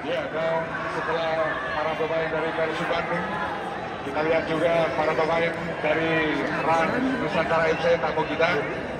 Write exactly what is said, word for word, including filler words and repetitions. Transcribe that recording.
Ya, dan setelah para pemain dari Persib Bandung, kita lihat juga para pemain dari R A N Nusantara F C tamu kita.